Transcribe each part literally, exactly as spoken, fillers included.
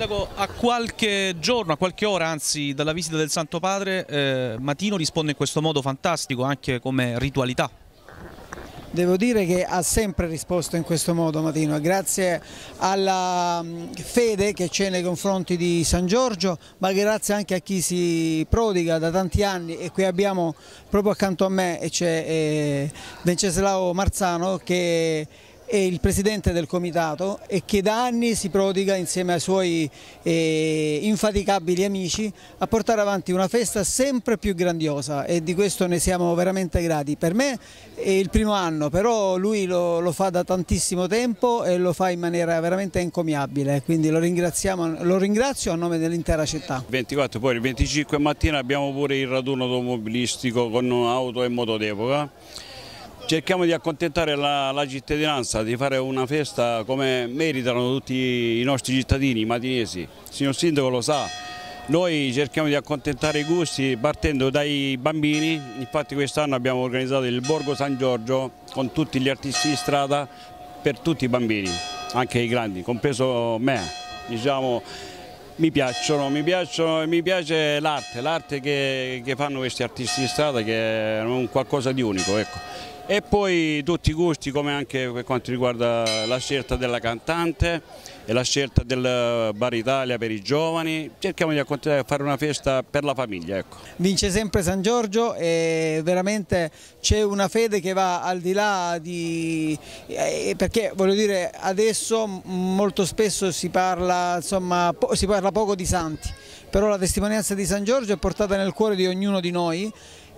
Sindaco, a qualche giorno, a qualche ora anzi dalla visita del Santo Padre, eh, Matino risponde in questo modo fantastico anche come ritualità. Devo dire che ha sempre risposto in questo modo Matino, grazie alla fede che c'è nei confronti di San Giorgio, ma grazie anche a chi si prodiga da tanti anni, e qui abbiamo proprio accanto a me c'è eh, Venceslao Marzano, che è il presidente del comitato e che da anni si prodiga insieme ai suoi eh, infaticabili amici a portare avanti una festa sempre più grandiosa, e di questo ne siamo veramente grati. Per me è il primo anno, però lui lo, lo fa da tantissimo tempo e lo fa in maniera veramente encomiabile, quindi lo, ringraziamo, lo ringrazio a nome dell'intera città. ventiquattro, poi il venticinque mattina abbiamo pure il raduno automobilistico con auto e moto d'epoca. Cerchiamo di accontentare la, la cittadinanza, di fare una festa come meritano tutti i nostri cittadini matinesi. Il signor Sindaco lo sa, noi cerchiamo di accontentare i gusti partendo dai bambini. Infatti quest'anno abbiamo organizzato il Borgo San Giorgio con tutti gli artisti di strada per tutti i bambini, anche i grandi, compreso me. Diciamo, mi piacciono, mi piacciono e mi piace l'arte, l'arte che, che fanno questi artisti di strada, che è un qualcosa di unico, ecco. E poi tutti i gusti, come anche per quanto riguarda la scelta della cantante e la scelta del Bar Italia per i giovani. Cerchiamo di accontentare, fare una festa per la famiglia, ecco. Vince sempre San Giorgio e veramente c'è una fede che va al di là di... Eh, perché voglio dire, adesso molto spesso si parla, insomma, po si parla poco di santi, però la testimonianza di San Giorgio è portata nel cuore di ognuno di noi.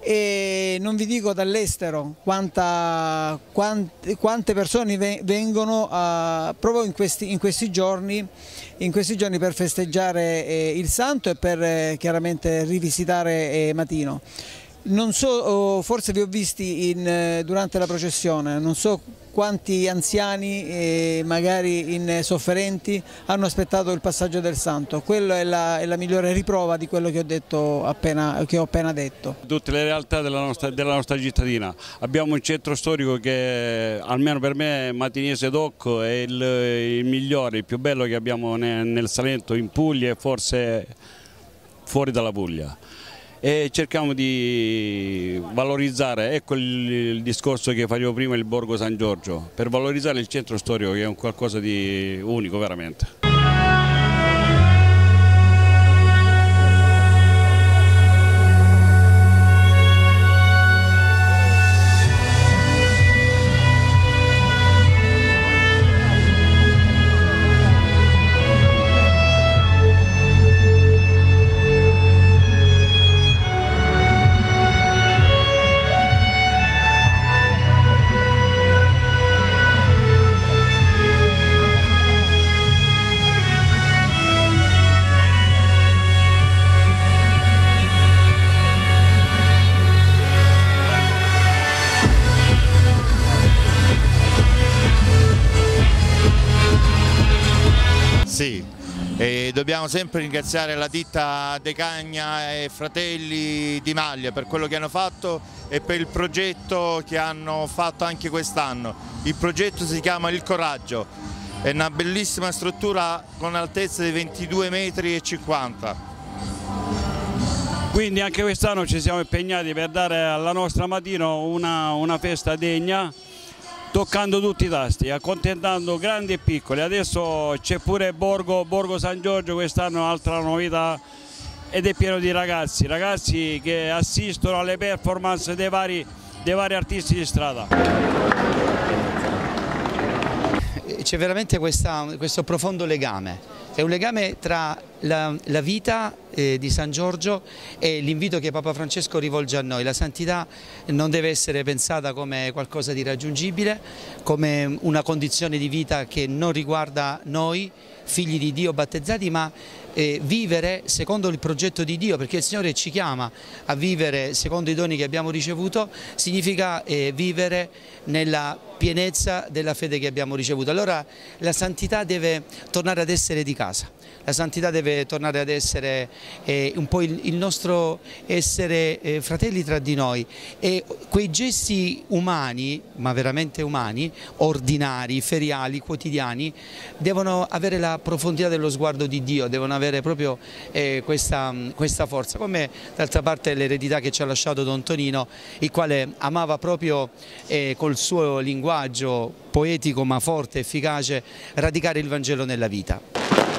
E non vi dico dall'estero quanta, quante, quante persone vengono a, proprio in questi, in, questi giorni, in questi giorni per festeggiare eh, il Santo e per eh, chiaramente rivisitare eh, Matino. Non so, oh, forse vi ho visti in, eh, durante la processione, non so quanti anziani e magari in sofferenti hanno aspettato il passaggio del Santo. Quello è la, è la migliore riprova di quello che ho, detto appena, che ho appena detto. Tutte le realtà della nostra, della nostra cittadina. Abbiamo un centro storico che almeno per me Matinese Doc è il, il migliore, il più bello che abbiamo nel, nel Salento, in Puglia e forse fuori dalla Puglia. E cerchiamo di valorizzare, ecco il, il discorso che facevo prima, il Borgo San Giorgio, per valorizzare il centro storico, che è un qualcosa di unico veramente. Sì, e dobbiamo sempre ringraziare la ditta De Cagna e Fratelli di Maglia per quello che hanno fatto e per il progetto che hanno fatto anche quest'anno. Il progetto si chiama Il Coraggio, è una bellissima struttura con un'altezza di ventidue metri e cinquanta. Quindi anche quest'anno ci siamo impegnati per dare alla nostra Matino una, una festa degna, toccando tutti i tasti, accontentando grandi e piccoli. Adesso c'è pure Borgo, Borgo San Giorgio, quest'anno altra novità, ed è pieno di ragazzi, ragazzi che assistono alle performance dei vari, dei vari artisti di strada. C'è veramente questa, questo profondo legame, è un legame tra la, la vita eh, di San Giorgio e l'invito che Papa Francesco rivolge a noi. La santità non deve essere pensata come qualcosa di raggiungibile, come una condizione di vita che non riguarda noi, figli di Dio battezzati, ma eh, vivere secondo il progetto di Dio, perché il Signore ci chiama a vivere secondo i doni che abbiamo ricevuto, significa eh, vivere nella pienezza della fede che abbiamo ricevuto. Allora la santità deve tornare ad essere di casa. la santità deve tornare ad essere eh, un po' il, il nostro essere eh, fratelli tra di noi, e quei gesti umani, ma veramente umani, ordinari, feriali, quotidiani, devono avere la profondità dello sguardo di Dio, devono avere proprio eh, questa, questa forza, come d'altra parte l'eredità che ci ha lasciato Don Tonino, il quale amava proprio eh, col suo linguaggio poetico ma forte, efficace, radicare il Vangelo nella vita.